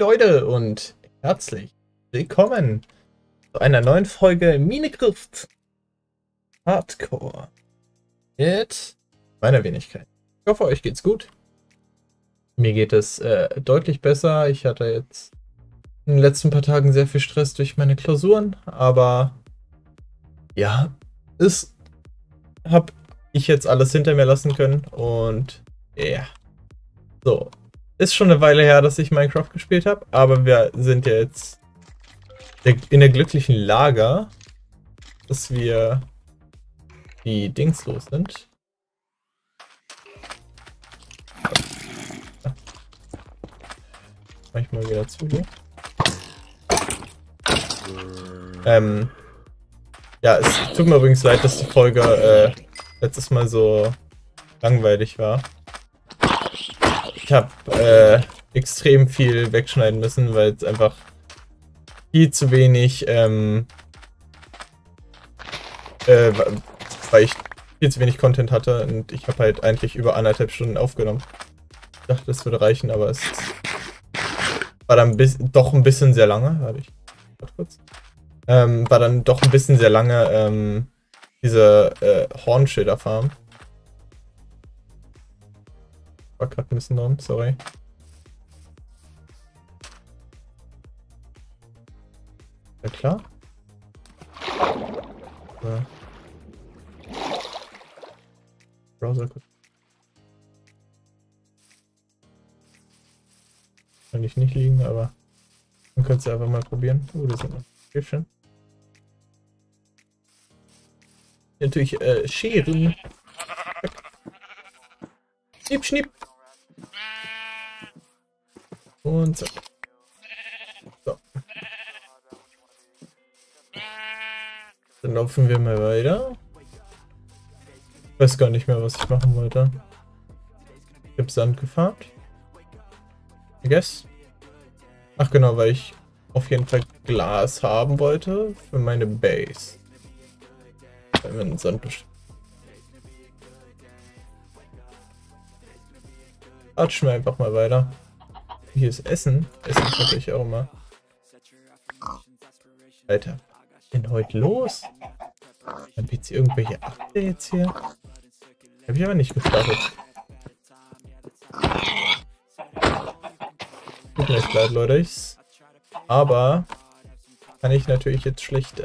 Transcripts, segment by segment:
Leute und herzlich willkommen zu einer neuen Folge Minecraft Hardcore mit meiner Wenigkeit. Ich hoffe, euch geht's gut. Mir geht es deutlich besser. Ich hatte jetzt in den letzten paar Tagen sehr viel Stress durch meine Klausuren, aber ja, das habe ich jetzt alles hinter mir lassen können und ja, so. Ist schon eine Weile her, dass ich Minecraft gespielt habe, aber wir sind ja jetzt in der glücklichen Lage, dass wir die Dings los sind. Mach ich mal wieder zu hier. Ja, es tut mir übrigens leid, dass die Folge letztes Mal so langweilig war. Ich habe extrem viel wegschneiden müssen, weil es einfach viel zu wenig, weil ich viel zu wenig Content hatte und ich habe halt eigentlich über 1,5 Stunden aufgenommen. Ich dachte, das würde reichen, aber es war dann doch ein bisschen sehr lange. Warte, ich kurz. War dann doch ein bisschen sehr lange diese Hornschilder-Farm. War gerade ein bisschen dran, sorry. Ja klar. So. Browser kurz. Kann ich nicht liegen, aber man könnte es einfach mal probieren. Das ist noch schön. Natürlich scheren. Schnipp, schnipp. Und so. So. Dann laufen wir mal weiter. Ich weiß gar nicht mehr, was ich machen wollte. Ich habe Sand gefarmt. I guess. Ach genau, weil ich auf jeden Fall Glas haben wollte für meine Base. Weil wir einen Sand bestimmt. Quatschen wir einfach mal weiter. Hier ist Essen. Essen ist natürlich auch immer. Alter, was ist denn heute los? Haben wir jetzt irgendwelche Updates hier? Habe ich aber nicht gestartet. Tut mir echt leid, Leute. Aber kann ich natürlich jetzt schlicht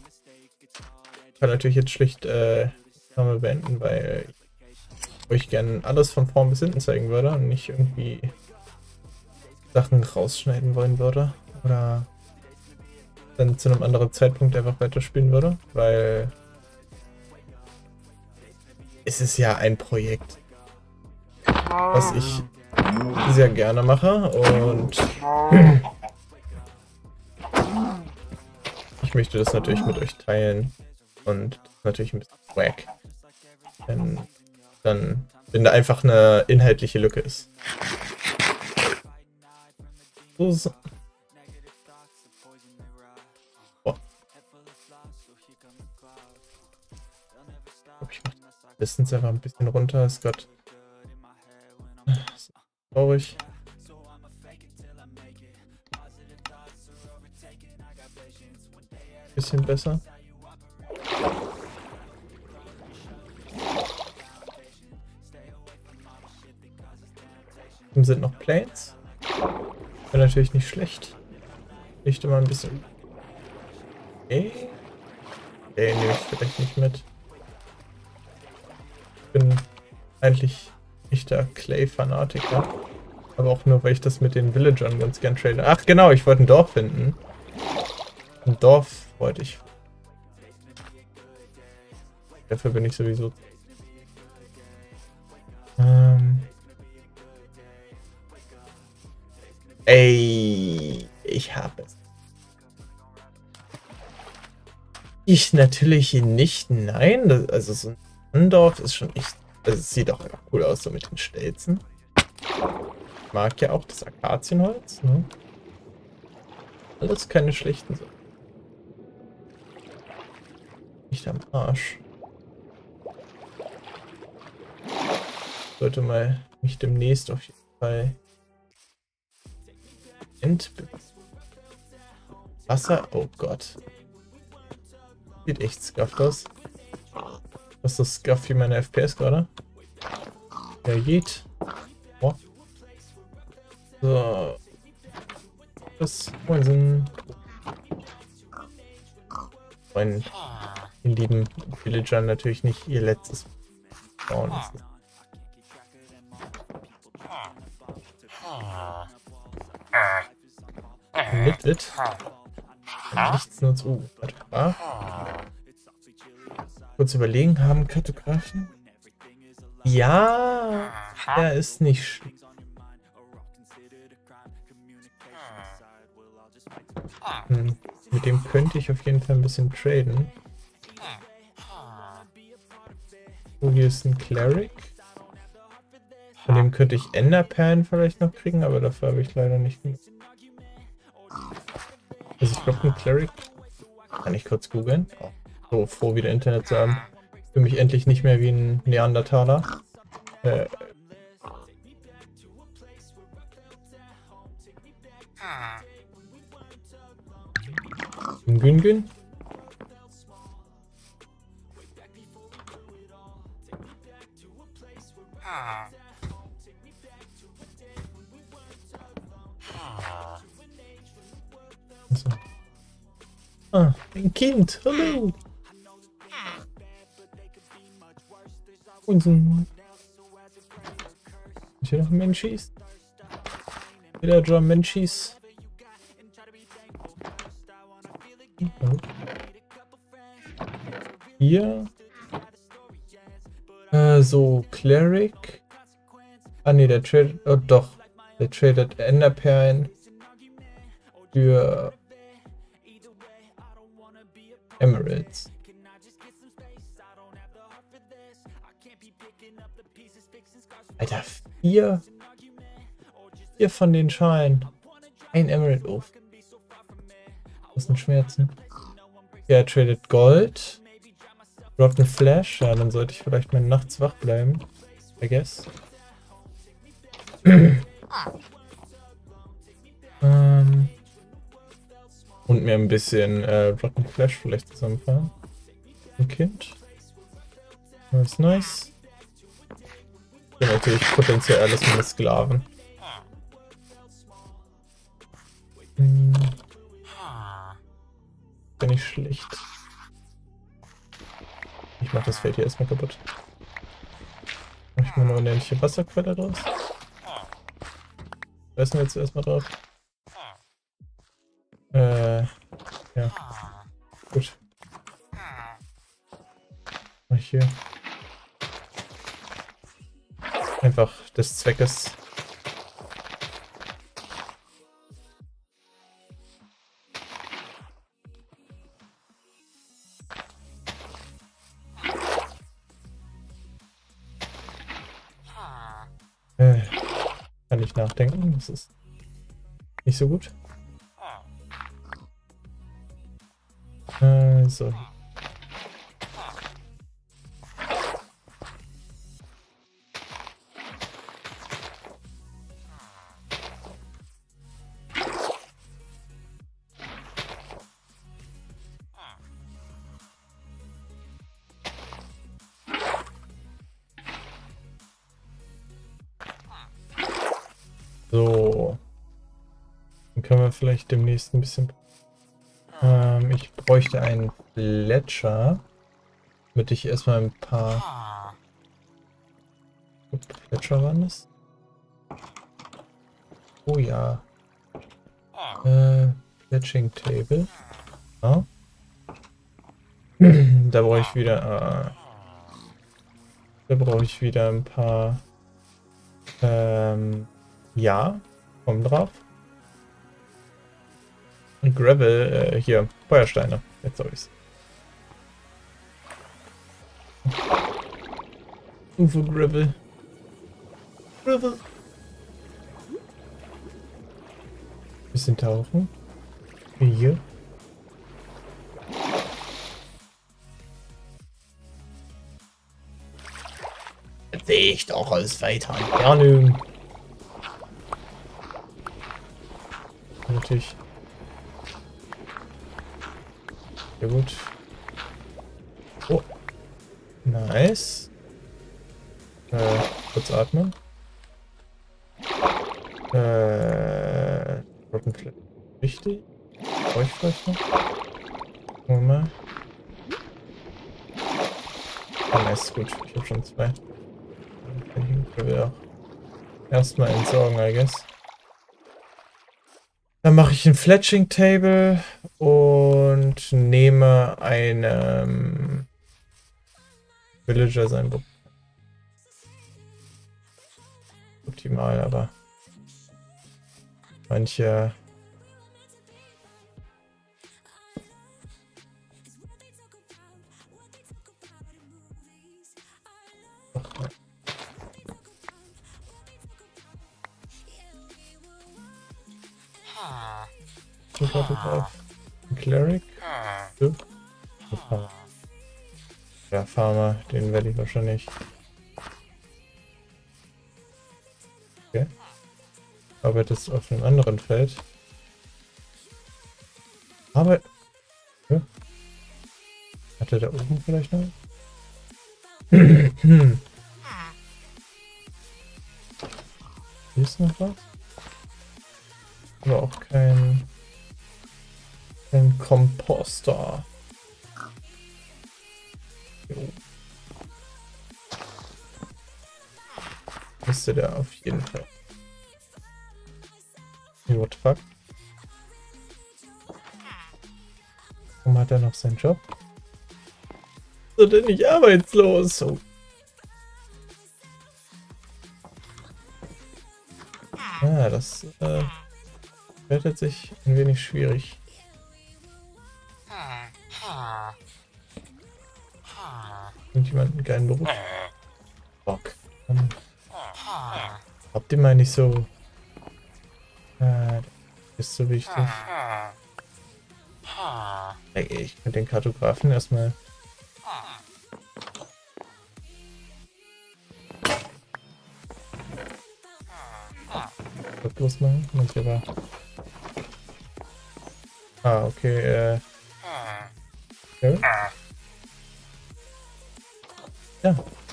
beenden, weil ich euch gerne alles von vorn bis hinten zeigen würde und nicht irgendwie Sachen rausschneiden wollen würde oder dann zu einem anderen Zeitpunkt einfach weiterspielen würde, weil es ist ja ein Projekt, was ich sehr gerne mache und ich möchte das natürlich mit euch teilen und natürlich ein bisschen wack, wenn da einfach eine inhaltliche Lücke ist. So. Oh. Ich mach die Distance einfach ein bisschen runter, ist gerade traurig. Bisschen besser. Sind noch Planes. Wäre natürlich nicht schlecht. Nicht immer ein bisschen. Okay. Okay, nehme ich vielleicht nicht mit. Ich bin eigentlich nicht der Clay-Fanatiker. Aber auch nur, weil ich das mit den Villagern ganz gern trade. Ach genau, ich wollte ein Dorf finden. Ein Dorf wollte ich. Dafür bin ich sowieso. Ey, ich habe es. Ich natürlich nicht, nein. Also so ein Dorf ist schon echt. Also es sieht auch einfach cool aus, so mit den Stelzen. Ich mag ja auch das Akazienholz, ne? Alles keine schlechten Sachen. Nicht am Arsch. Sollte mal mich demnächst auf jeden Fall Wasser. Oh Gott. Sieht echt scuffed aus. Was ist das scuff wie meine FPS gerade? Der geht. Oh. So. Das Poison. Wollen den lieben Villagern natürlich nicht ihr letztes bauen. Mit. Nichts nutzt. Warte. Kurz überlegen, haben Kartografen? Ja, er ist nicht schlecht. Mit dem könnte ich auf jeden Fall ein bisschen traden. Oh, hier ist ein Cleric. Von dem könnte ich Enderperlen vielleicht noch kriegen, aber dafür habe ich leider nicht. Also ich glaube, ein Cleric. Kann ich kurz googeln? Oh, so froh, wieder Internet zu haben. Für mich endlich nicht mehr wie ein Neandertaler. Gün. So. Ah, ein Kind, hallo! Und hier noch Menschies? Wieder Drum Menschies. Hier. So, Cleric. Ah ne, der tradet. Oh doch. Der tradet Enderperlen für Emeralds. Alter, vier von den Schalen. Ein Emerald. Oh. Das sind Schmerzen. Ja, er tradet Gold. Droppt eine Flash. Ja, dann sollte ich vielleicht mal nachts wach bleiben. I guess. Und mir ein bisschen Rotten Flash vielleicht zusammenfahren. Ein Kind. Das ist nice. Ich bin natürlich potenziell alles mit Sklaven. Bin ich schlecht. Ich mach das Feld hier erstmal kaputt. Mach ich mal eine unendliche Wasserquelle draus. Da ist jetzt erstmal drauf. Ja. Gut. Mach ich hier. Einfach des Zweckes. Kann ich nachdenken, das ist nicht so gut. So. So. Dann können wir vielleicht demnächst ein bisschen... ich bräuchte einen Fletcher, damit ich erstmal ein paar... Fletcher waren das? Oh ja. Fletching Table. Ja. Da brauche ich wieder... da brauche ich wieder ein paar... ja, komm drauf. Und Gravel, hier, Feuersteine. Jetzt habe ich's. Uwe Gravel. Gravel. Bisschen tauchen. Hier. Jetzt sehe ich doch aus weiter Entfernung. nötig. Sehr gut. Oh. Nice. Kurz atmen. Rottenfleck. Richtig. Brauche ich vielleicht noch? Gucken wir mal. Ah, nice, gut. Ich habe schon 2. Ich will auch erstmal entsorgen, I guess. Dann mache ich ein Fletching Table und nehme einem Villager sein Buch. Optimal, aber manche Cleric? Ja, Farmer, den werde ich wahrscheinlich. Okay. Aber das auf einem anderen Feld. Aber. Ja. Hat er da oben vielleicht noch? Hier ist noch was. Aber auch kein Komposter. Jo. Müsste der auf jeden Fall. What the fuck? Warum hat er noch seinen Job? Ist er denn nicht arbeitslos? Oh. Ja, das wertet sich ein wenig schwierig. Irgendjemand einen geilen Beruf? Bock. Habt ihr mal nicht so... ist so wichtig. Ey, ich könnte den Kartografen erstmal... los machen. Manche war... Ah, okay, okay. Ja.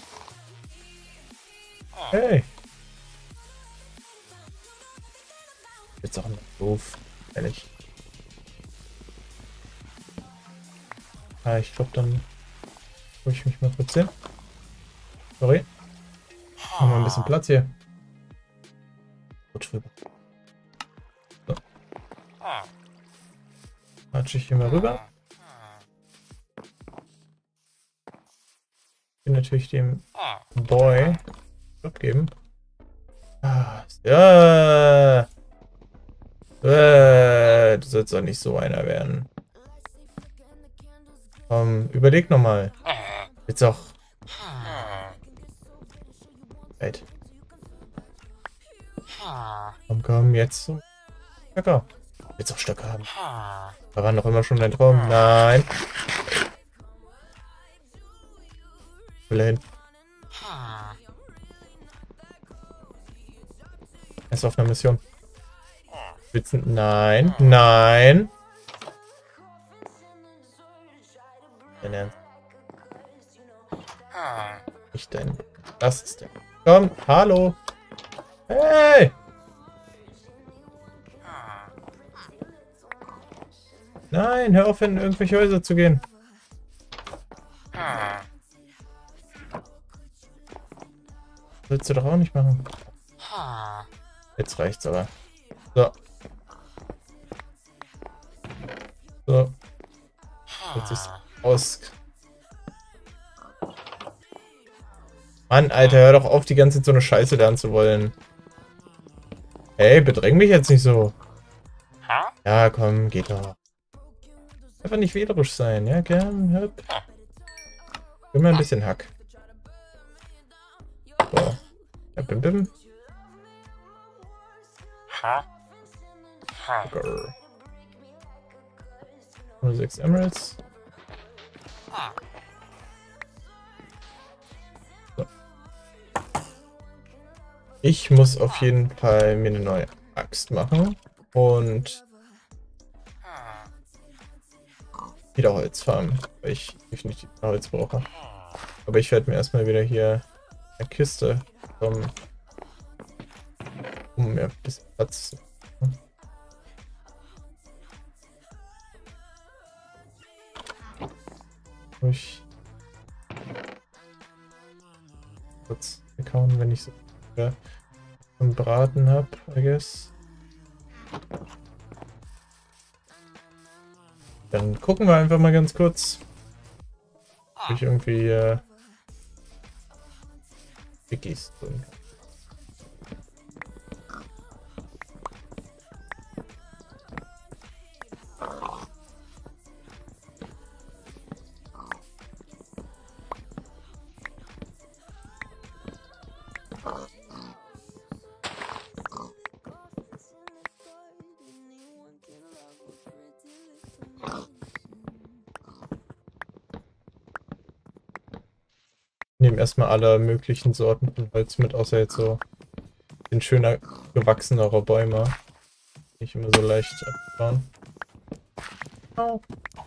Hey. Jetzt auch nicht doof, ehrlich. Ah, ich glaube, dann hole ich mich mal kurz hin. Sorry. Machen wir ein bisschen Platz hier. Gut rüber. So. Matsche ich hier mal rüber. Ich will natürlich dem Boy Job geben. Ah, ja. Du sollst doch nicht so einer werden. Überleg nochmal. Jetzt auch. Right. Komm, jetzt. Stöcker. Jetzt auch Stöcker haben. Da war noch immer schon dein Traum. Nein. Will er hin. Er ist auf einer Mission. Witzen. Nein. Nein. Dein Ernst. Nicht dein. Das ist der. Komm. Hallo. Hey. Nein, hör auf, in irgendwelche Häuser zu gehen. Willst du doch auch nicht machen. Jetzt reicht's aber. So. So. Jetzt ist aus. Mann, Alter, hör doch auf, die ganze Zeit so eine Scheiße lernen zu wollen. Hey, bedräng mich jetzt nicht so. Ja, komm, geht doch. Einfach nicht wählerisch sein, ja, gern, hüpp. Immer ein bisschen Hack. So. Ja, bim bim. Grr. 6 Emeralds. So. Ich muss auf jeden Fall mir eine neue Axt machen. Und wieder Holz farmen, weil ich definitiv Holz brauche. Aber ich werde mir erstmal wieder hier eine Kiste bekommen, um mir ein bisschen Platz zu machen. Ich kurz weghauen, wenn ich so zum Braten habe, I guess. Dann gucken wir einfach mal ganz kurz, ob ich irgendwie Wikis tun kann. Nehmen erstmal alle möglichen Sorten von Holz mit, außer jetzt so den schöner gewachsenere Bäume. Nicht immer so leicht abbauen. Oh.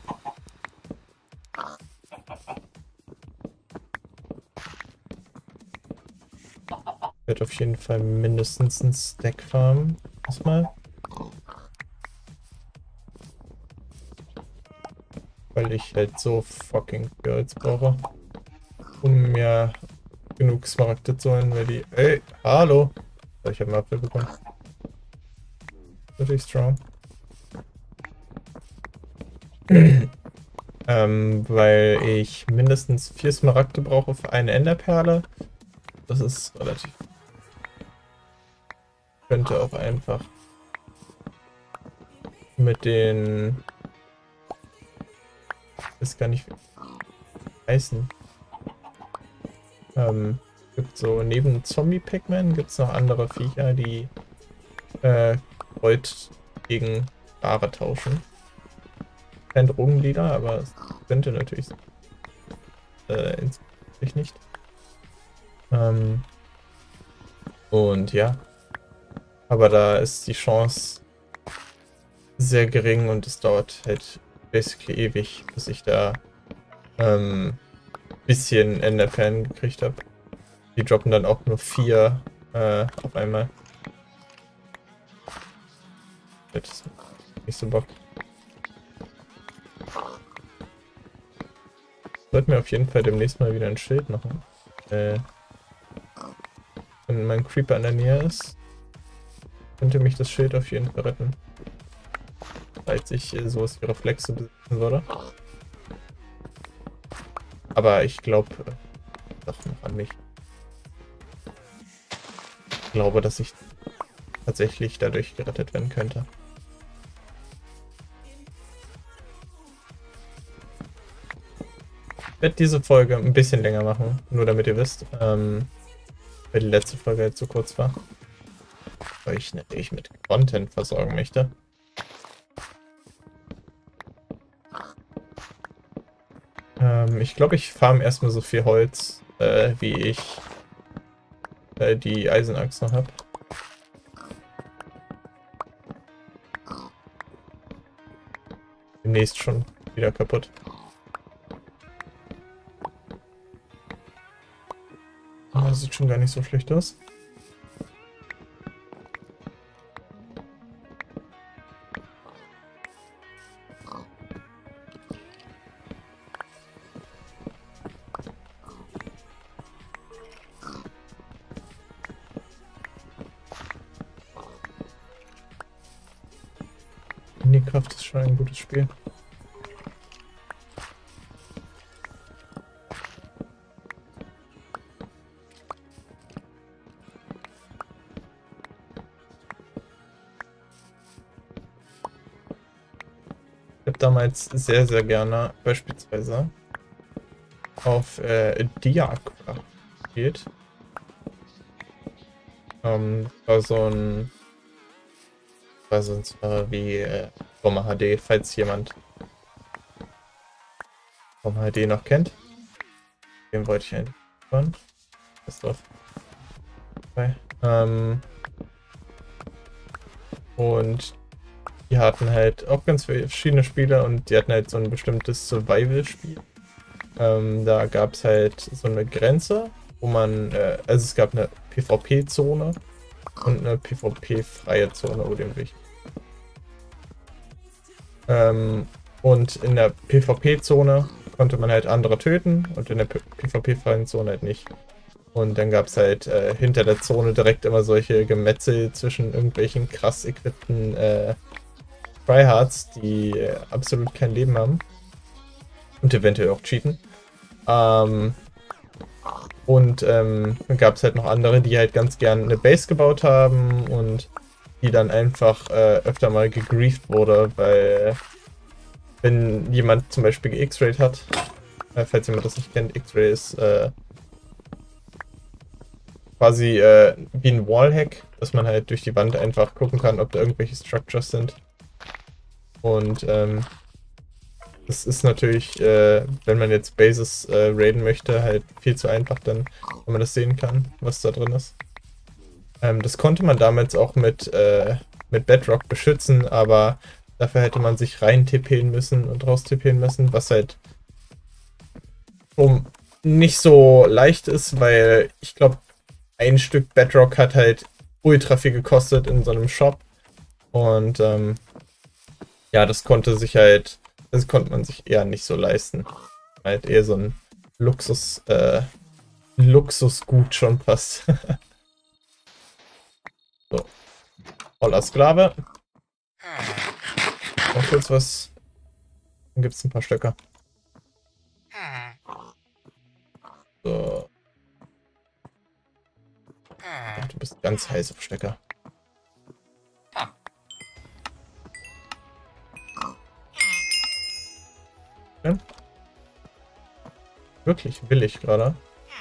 Ich werde auf jeden Fall mindestens einen Stack farmen. Erstmal. Weil ich halt so fucking viel Holz brauche. Um mir genug Smaragde zu holen, weil die... Ey, hallo! Ich habe einen Apfel bekommen. Wirklich strong. Weil ich mindestens 4 Smaragde brauche für eine Enderperle. Das ist relativ... Könnte auch einfach mit den... Ich weiß gar nicht, wie heißen. Gibt so neben Zombie-Pac-Man gibt es noch andere Viecher, die Gold gegen Ware tauschen. Kein Drogendealer, aber es könnte natürlich insgesamt nicht. Und ja. Aber da ist die Chance sehr gering und es dauert halt basically ewig, bis ich da bisschen Enderperlen gekriegt habe. Die droppen dann auch nur 4 auf einmal. Das ist nicht so Bock. Ich sollte mir auf jeden Fall demnächst mal wieder ein Schild machen. Wenn mein Creeper in der Nähe ist, könnte mich das Schild auf jeden Fall retten. Falls ich sowas wie Reflexe besitzen würde. Aber ich glaube doch noch an mich. Ich glaube, dass ich tatsächlich dadurch gerettet werden könnte. Ich werde diese Folge ein bisschen länger machen, nur damit ihr wisst, weil die letzte Folge halt so kurz war. Weil ich natürlich mit Content versorgen möchte. Ich glaube, ich farm erstmal so viel Holz, wie ich die Eisenachs noch habe. Demnächst schon wieder kaputt. Aber das sieht schon gar nicht so schlecht aus. Minecraft ist schon ein gutes Spiel. Ich habe damals sehr, sehr gerne beispielsweise auf Diacraft gespielt. War so ein wie Bomber HD, falls jemand Bomber HD noch kennt. Den wollte ich eigentlich hören. Ist drauf. Okay. Und Die hatten halt auch ganz verschiedene Spiele und die hatten halt so ein bestimmtes Survival-Spiel. Da gab es halt so eine Grenze, wo man, also es gab eine PvP-Zone und eine PvP-freie Zone oder irgendwie. Und in der PvP-Zone konnte man halt andere töten und in der PvP-freien Zone halt nicht. Und dann gab es halt hinter der Zone direkt immer solche Gemetzel zwischen irgendwelchen krass equipten Tryhards, die absolut kein Leben haben. Und eventuell auch cheaten. Dann gab es halt noch andere, die halt ganz gern eine Base gebaut haben und die dann einfach öfter mal gegrieft wurde, weil wenn jemand zum Beispiel X-Rayed hat, falls jemand das nicht kennt, X-Ray ist quasi wie ein Wallhack, dass man halt durch die Wand einfach gucken kann, ob da irgendwelche Structures sind. Und das ist natürlich, wenn man jetzt Bases raiden möchte, halt viel zu einfach, dann, wenn man das sehen kann, was da drin ist. Das konnte man damals auch mit Bedrock beschützen, aber dafür hätte man sich rein TPen müssen und raus TPen müssen, was halt nicht so leicht ist, weil ich glaube, ein Stück Bedrock hat halt ultra viel gekostet in so einem Shop. Und ja, das konnte man sich eher nicht so leisten. Halt eher so ein Luxusgut schon fast. So. Voller Sklave. Noch kurz was. Dann gibt es ein paar Stöcker. So. Ach, du bist ganz heiß auf Stöcker. Ja. Wirklich billig gerade.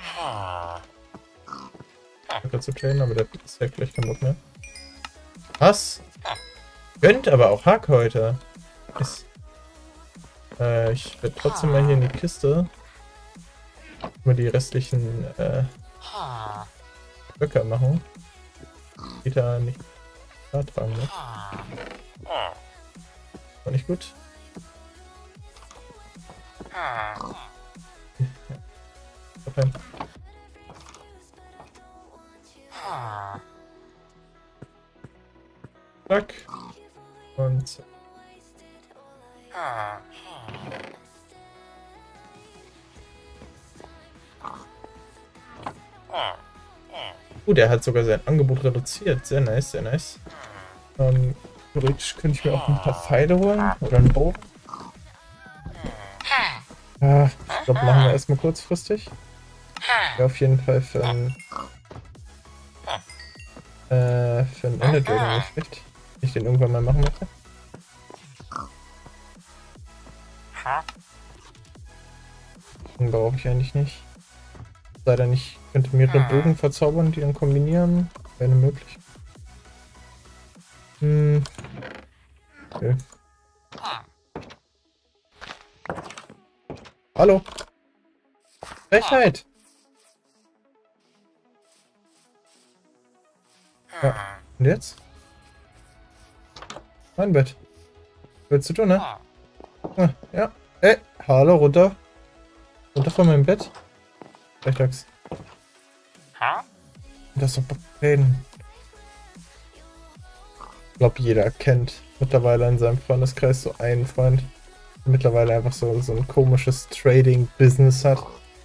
Stöcker zu trainen, aber der ist ja gleich kein Bock mehr. Was? Gönnt aber auch Hack heute. Ich werde trotzdem mal hier in die Kiste mal die restlichen Böcker machen. Die da nicht da tragen, ne? War nicht gut. Okay. Zack. Und zack. Der hat sogar sein Angebot reduziert. Sehr nice, sehr nice. Theoretisch könnte ich mir auch ein paar Pfeile holen. Oder einen Bogen. Ich glaube, machen wir erstmal kurzfristig. Wäre auf jeden Fall für einen Ender Dragon nicht schlecht. Wenn ich den irgendwann mal machen möchte. Den brauche ich eigentlich nicht. Leider nicht. Ich könnte mehrere Bogen verzaubern, die dann kombinieren. Wäre möglich. Okay. Hallo. Frechheit. Ja. Und jetzt? Mein Bett. Willst du tun, ne? Ja. Ey, hallo, runter. Runter von meinem Bett. Freitags. Das ist doch reden. Ich glaube, jeder kennt mittlerweile in seinem Freundeskreis so einen Freund, der mittlerweile einfach so ein komisches Trading-Business hat.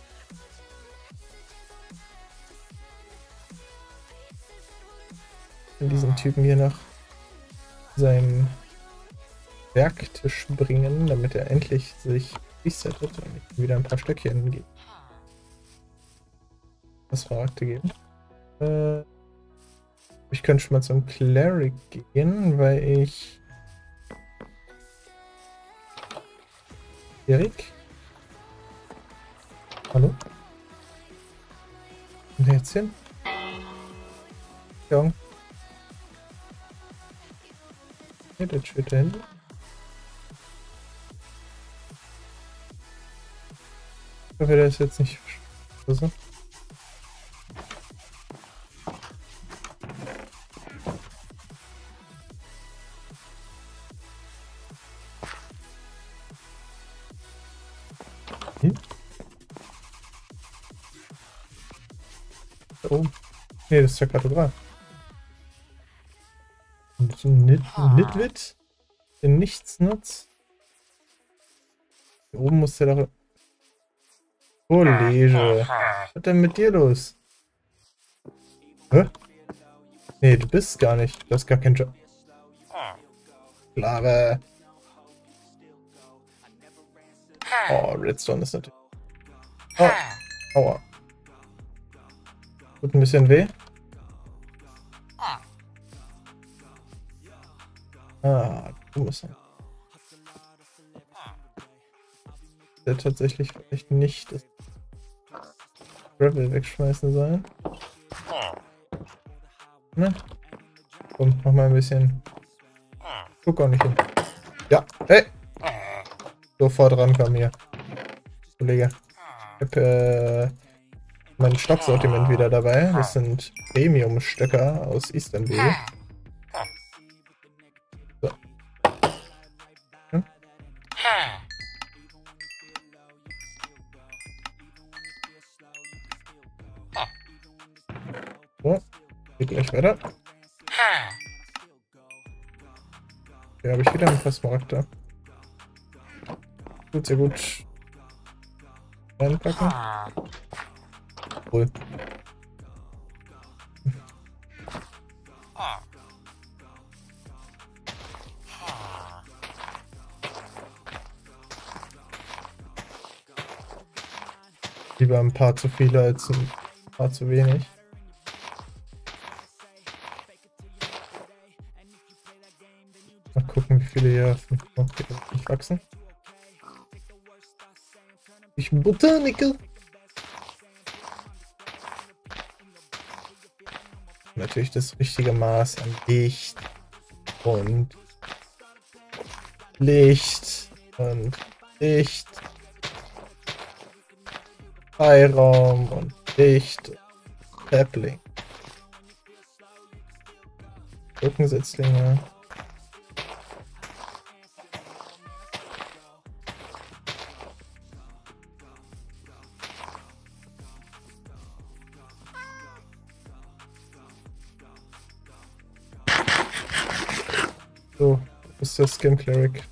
In diesen Typen hier nach seinem Werktisch bringen, damit er endlich sich resettet und ich wieder ein paar Stöckchen gibt. Was Verragte geben. Ich könnte schon mal zum Cleric gehen, weil ich... Erik? Hallo? Und der jetzt hin? Ja. Hier, der steht da hinten. Ich hoffe, der ist jetzt nicht verschlossen. Hm? Da oben. Nee, das ist der Kartograf. Nitwit? Den Nichtsnutz? Hier oben muss der doch... Kollege. Was ist denn mit dir los? Hä? Nee, du bist gar nicht. Du hast gar keinen Job. Klare. Oh, Redstone ist natürlich... Oh, aua. Tut ein bisschen weh. Ah, du musst... Der tatsächlich vielleicht nicht das Gravel wegschmeißen sollen. Ne? Komm, mach mal ein bisschen. Guck auch nicht hin. Ja, hey! Sofort rankommen hier. Kollege. Ich hab mein Stocksortiment wieder dabei. Das sind Premium-Stöcker aus Istanbul. So. Hm? So, geht gleich weiter. Hier habe ich wieder ein paar Smaragde. Gut, sehr gut. Reinpacken. Cool. Lieber ein paar zu viele als ein paar zu wenig. Mal gucken, wie viele hier noch nicht wachsen. Ich bin Botaniker. Natürlich das richtige Maß an Licht und Licht und Licht. Freiraum und Licht. Sapling. Rückensetzlinge. So, das ist der Skin Cleric.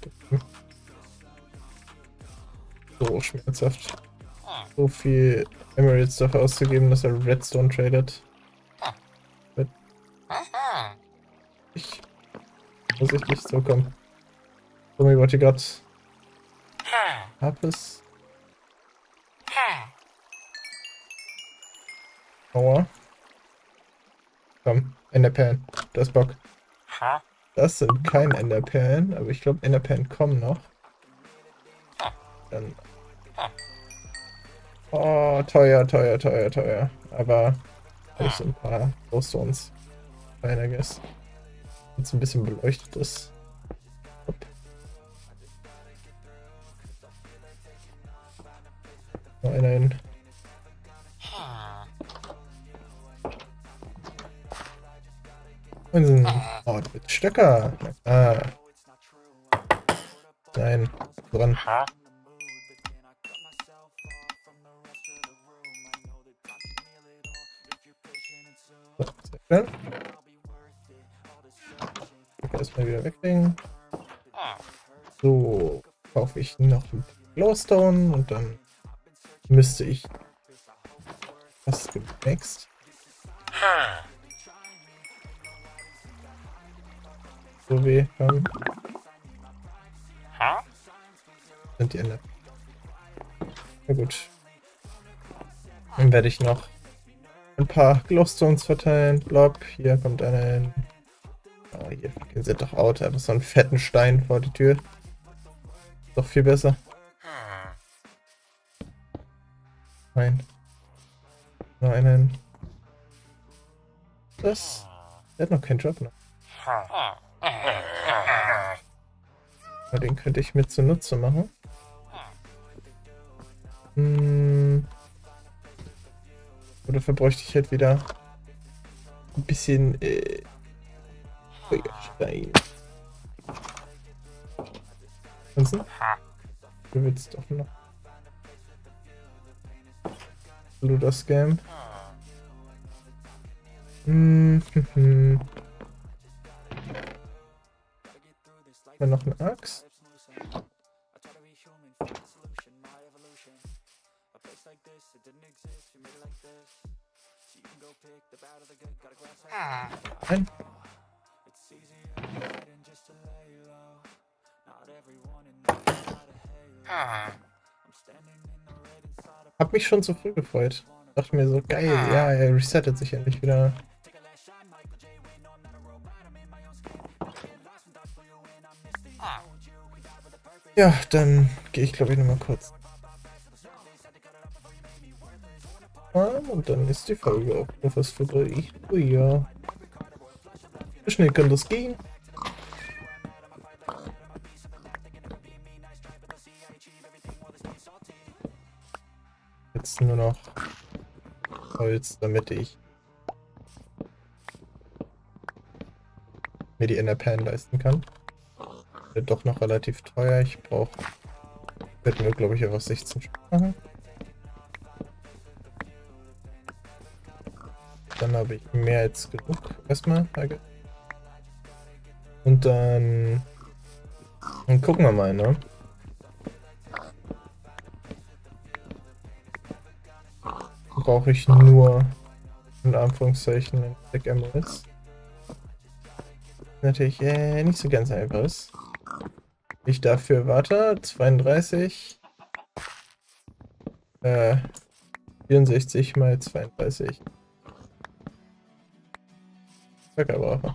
So schmerzhaft. So viel Emeralds dafür auszugeben, dass er Redstone tradet. Ich. Vorsichtig, so komm. Oh mein Gott, you got. Harpes. Aua. Komm, Enderperlen. Das ist Bock. Das sind keine Enderperlen, aber ich glaube Enderperlen kommen noch. Dann. Oh, teuer, teuer, teuer, teuer. Aber ich so ein paar Glowstones rein, I guess. Jetzt ein bisschen beleuchtet ist. Hopp. Noch einer hin. Oh, du bist Stöcker. Ah. Nein, dran. So, sehr schön. Erstmal wieder weglegen. So, kaufe ich noch ein Glowstone und dann müsste ich fast gemaxt. So weh haben. Sind die Ende. Na gut. Dann werde ich noch ein paar Glowstones verteilen. Blob, hier kommt einer hin. Oh, hier sind doch out. Einfach so einen fetten Stein vor die Tür. Doch viel besser. Nein. Noch einer hin. Das. Der hat noch keinen Job, ne? Aber den könnte ich mir zunutze machen. Aber dafür bräuchte ich halt wieder ein bisschen Feuerstein. Du willst doch noch. absoluter Scam. Dann noch eine Axt. Nein. Hab mich schon zu früh gefreut. Dachte mir so, geil, ja, er resettet sich endlich wieder. Ja, dann gehe ich glaube ich nochmal kurz. Und dann ist die Folge auch fast vorbei. Oh ja. Wie schnell kann das gehen? Jetzt nur noch Holz, damit ich mir die Enderperlen leisten kann. Wird doch noch relativ teuer. Ich brauche, werden wir glaube ich auch 16 Stück machen. Dann habe ich mehr als genug erstmal. Und dann gucken wir mal, ne? Brauche ich nur in Anführungszeichen ein Stack Emeralds. Natürlich nicht so ganz einfach ist. Ich dafür warte 32 64 mal 32 Stöcker brauche.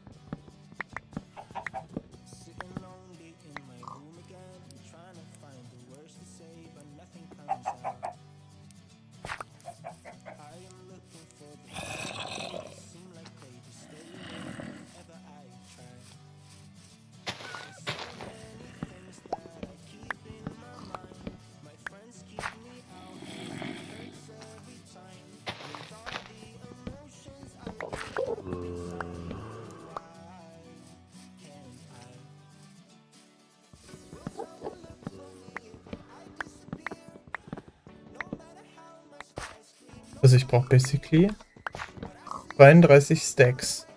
Also ich brauche basically 32 Stacks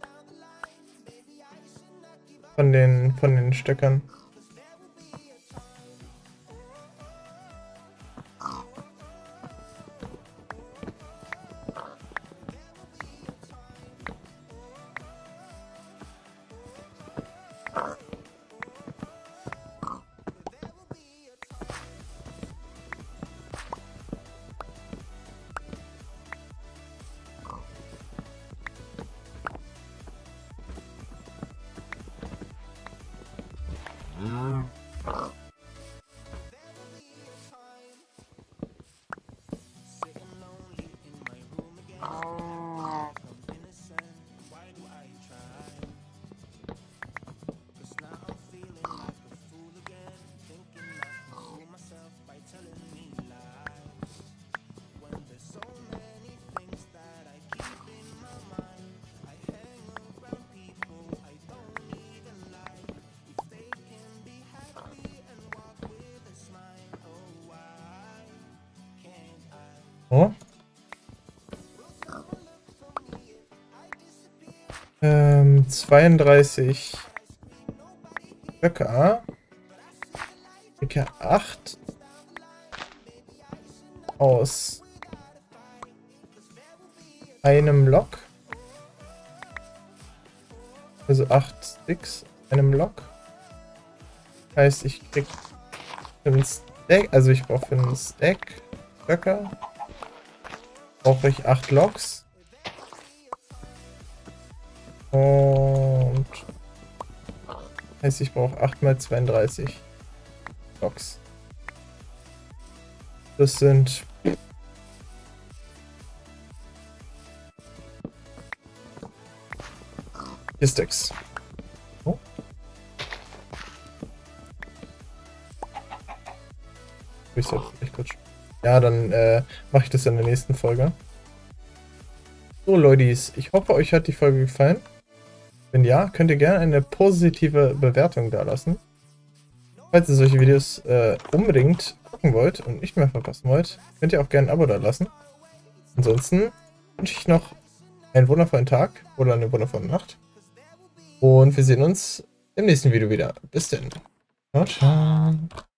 von den Stöckern. Oh. 32 Stöcker. Circa 8 aus einem Block. Also 8 Sticks in einem Block. Heißt, ich krieg für einen Stack, also ich brauche für einen Stack Stöcker brauche ich 8 Logs. Und heißt, ich brauche 8 mal 32 Logs. Das sind 4 Stacks. Oh. Ja, dann mache ich das in der nächsten Folge. So, Leute, ich hoffe, euch hat die Folge gefallen. Wenn ja, könnt ihr gerne eine positive Bewertung da lassen. Falls ihr solche Videos unbedingt zocken wollt und nicht mehr verpassen wollt, könnt ihr auch gerne ein Abo da lassen. Ansonsten wünsche ich noch einen wundervollen Tag oder eine wundervolle Nacht. Und wir sehen uns im nächsten Video wieder. Bis denn. Ciao, ciao.